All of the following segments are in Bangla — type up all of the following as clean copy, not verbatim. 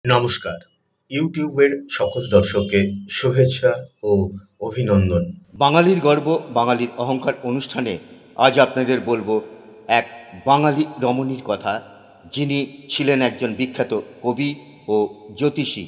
নমস্কার। ইউটিউবের সকল দর্শককে শুভেচ্ছা ও অভিনন্দন। বাঙালির গর্ব বাঙালির অহংকার অনুষ্ঠানে আজ আপনাদের বলবো এক বাঙালি রমণীর কথা, যিনি ছিলেন একজন বিখ্যাত কবি ও জ্যোতিষী।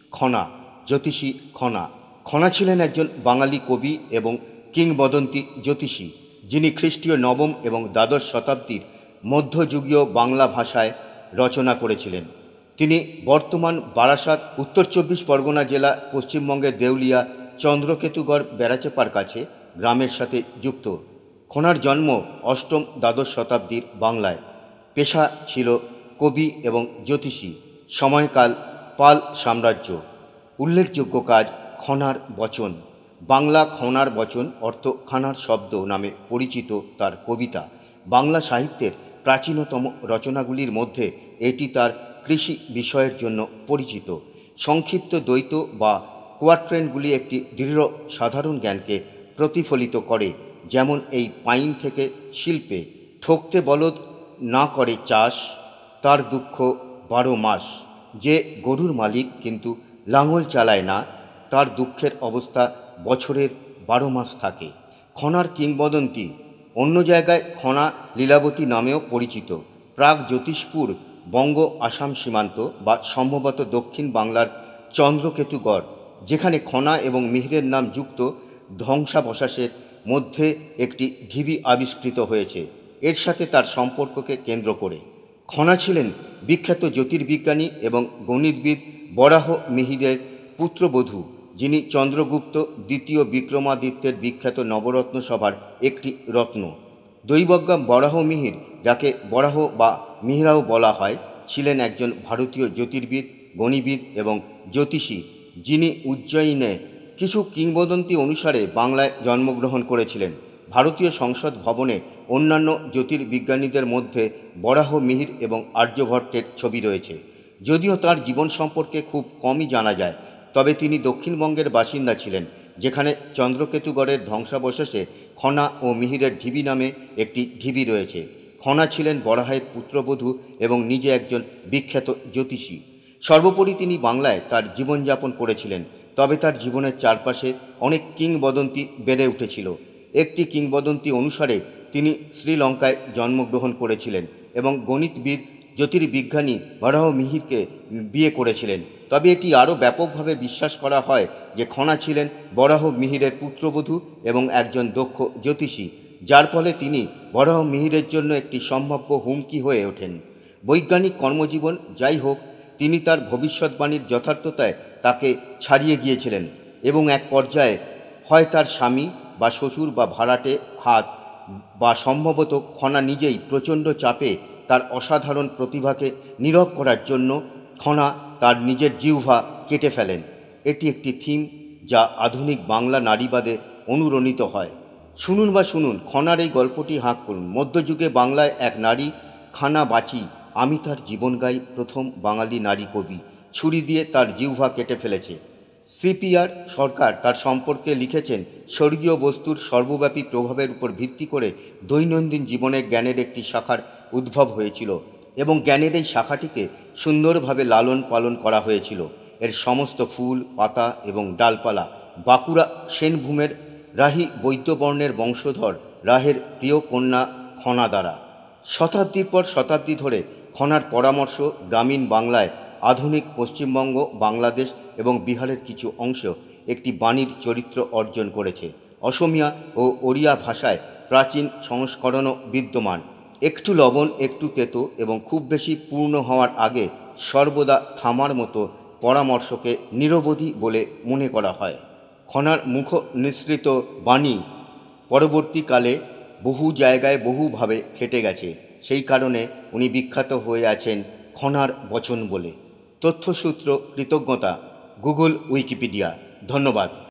জ্যোতিষী খনা। খনা ছিলেন একজন বাঙালি কবি এবং কিংবদন্তি জ্যোতিষী, যিনি খ্রিস্টীয় নবম এবং দ্বাদশ শতাব্দীর মধ্যযুগীয় বাংলা ভাষায় রচনা করেছিলেন। তিনি বর্তমান বারাসাত, উত্তর চব্বিশ পরগনা জেলা, পশ্চিমবঙ্গের দেউলিয়া চন্দ্রকেতুগড় বেড়াচেপার কাছে গ্রামের সাথে যুক্ত। খনার জন্ম অষ্টম দ্বাদশ শতাব্দীর বাংলায়। পেশা ছিল কবি এবং জ্যোতিষী। সময়কাল পাল সাম্রাজ্য। উল্লেখযোগ্য কাজ খনার বচন। বাংলা খনার বচন অর্থ খানার শব্দ নামে পরিচিত তার কবিতা। বাংলা সাহিত্যের প্রাচীনতম রচনাগুলির মধ্যে এটি তার কৃষি বিষয়ের জন্য পরিচিত। সংক্ষিপ্ত দ্বৈত বা কোয়াট্রেনগুলি একটি দৃঢ় সাধারণ জ্ঞানকে প্রতিফলিত করে, যেমন এই পাইন থেকে শিল্পে। ঠকতে বলদ না করে চাষ, তার দুঃখ 12 মাস। যে গরুর মালিক কিন্তু লাঙল চালায় না, তার দুঃখের অবস্থা বছরের 12 মাস থাকে। খনার কিংবদন্তি। অন্য জায়গায় খনা লীলাবতী নামেও পরিচিত। প্রাগ জ্যোতিষপুর বঙ্গ আসাম সীমান্ত বা সম্ভবত দক্ষিণ বাংলার চন্দ্রকেতুগড়, যেখানে খনা এবং মিহিরের নাম যুক্ত ধ্বংসাবশেষের মধ্যে একটি ঢিবি আবিষ্কৃত হয়েছে এর সাথে তার সম্পর্ককে কেন্দ্র করে। খনা ছিলেন বিখ্যাত জ্যোতির্বিজ্ঞানী এবং গণিতবিদ বরাহ মিহিরের পুত্রবধূ, যিনি চন্দ্রগুপ্ত দ্বিতীয় বিক্রমাদিত্যের বিখ্যাত নবরত্ন সভার একটি রত্ন। দৈবজ্ঞা বরাহ মিহির, যাকে বরাহ বা মিহিরাও বলা হয়, ছিলেন একজন ভারতীয় জ্যোতির্বিদ, গণিতবিদ এবং জ্যোতিষী, যিনি উজ্জয়িনে কিছু কিংবদন্তি অনুসারে বাংলায় জন্মগ্রহণ করেছিলেন। ভারতীয় সংসদ ভবনে অন্যান্য জ্যোতির্বিজ্ঞানীদের মধ্যে বরাহ মিহির এবং আর্যভট্টের ছবি রয়েছে। যদিও তার জীবন সম্পর্কে খুব কমই জানা যায়, তবে তিনি দক্ষিণবঙ্গের বাসিন্দা ছিলেন, যেখানে চন্দ্রকেতুগড়ের ধ্বংসাবশেষে খনা ও মিহিরের ঢিবি নামে একটি ঢিবি রয়েছে। খনা ছিলেন বরাহের পুত্রবধূ এবং নিজে একজন বিখ্যাত জ্যোতিষী। সর্বোপরি তিনি বাংলায় তার জীবনযাপন করেছিলেন, তবে তার জীবনের চারপাশে অনেক কিংবদন্তি বেড়ে উঠেছিল। একটি কিংবদন্তি অনুসারে তিনি শ্রীলঙ্কায় জন্মগ্রহণ করেছিলেন এবং গণিতবিদ জ্যোতির্বিজ্ঞানী বরাহ মিহিরকে বিয়ে করেছিলেন। তবে এটি আরও ব্যাপকভাবে বিশ্বাস করা হয় যে খনা ছিলেন বরাহ মিহিরের পুত্রবধূ এবং একজন দক্ষ জ্যোতিষী, যার ফলে তিনি বরাহ মিহিরের জন্য একটি সম্ভাব্য হুমকি হয়ে ওঠেন। বৈজ্ঞানিক কর্মজীবন যাই হোক, তিনি তার ভবিষ্যৎবাণীর যথার্থতায় তাকে ছাড়িয়ে গিয়েছিলেন এবং এক পর্যায়ে হয় তার স্বামী বা শ্বশুর বা ভাড়াটে হাত বা সম্ভবত খনা নিজেই প্রচণ্ড চাপে তার অসাধারণ প্রতিভাকে নীরব করার জন্য খনা তার নিজের জিহ্বা কেটে ফেলেন। এটি একটি থিম যা আধুনিক বাংলা নারীবাদে অনুরণিত হয়। শুনুন খনার এই গল্পটি হাঁক করুন। মধ্যযুগে বাংলায় এক নারী, খানা বাঁচি আমি তার জীবন গাই, প্রথম বাঙালি নারী কবি, ছুরি দিয়ে তার জিহ্বা কেটে ফেলেছে। সিপিআর সরকার তার সম্পর্কে লিখেছেন, স্বর্গীয় বস্তুর সর্বব্যাপী প্রভাবের উপর ভিত্তি করে দৈনন্দিন জীবনে জ্ঞানের একটি শাখার উদ্ভব হয়েছিল এবং জ্ঞানের এই শাখাটিকে সুন্দরভাবে লালন পালন করা হয়েছিল। এর সমস্ত ফুল, পাতা এবং ডালপালা বাঁকুড়া সেনভূমের রাহি বৈদ্যবর্ণের বংশধর রাহের প্রিয় কন্যা খনা দ্বারা। শতাব্দীর পর শতাব্দী ধরে খনার পরামর্শ গ্রামীণ বাংলায়, আধুনিক পশ্চিমবঙ্গ, বাংলাদেশ এবং বিহারের কিছু অংশ একটি বাণীর চরিত্র অর্জন করেছে। অসমীয়া ও ওড়িয়া ভাষায় প্রাচীন সংস্করণও বিদ্যমান। একটু লবণ, একটু তেতো এবং খুব বেশি পূর্ণ হওয়ার আগে সর্বদা থামার মতো পরামর্শকে নিরবধি বলে মনে করা হয়। খনার মুখ নিঃসৃত বাণী পরবর্তীকালে বহু জায়গায় বহুভাবে খেটে গেছে। সেই কারণে উনি বিখ্যাত হয়ে আছেন খনার বচন বলে। তথ্যসূত্র কৃতজ্ঞতা গুগল, উইকিপিডিয়া। ধন্যবাদ।